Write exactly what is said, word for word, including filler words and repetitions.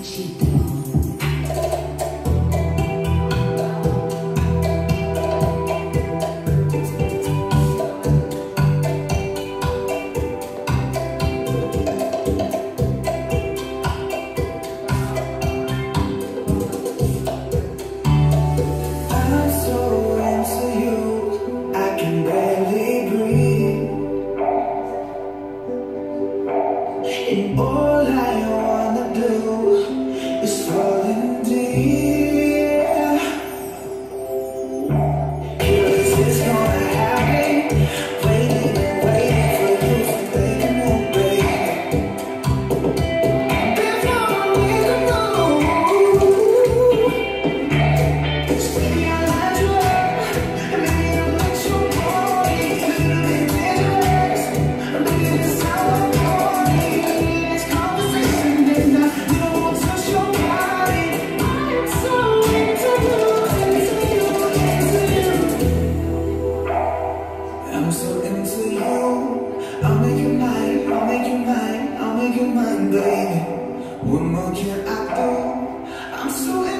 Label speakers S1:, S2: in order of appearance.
S1: And all I wanna do is fall in deep. Cause it's gonna happen. Waiting and waiting for you to make a move, baby. There's no way to know. So maybe I'll let you up, and maybe I'll let you go. A little bit dangerous, or maybe it's how I'm going. I'm so into you. I'll make you mine, I'll make you mine, I'll make you mine, baby. What more can I do? I'm so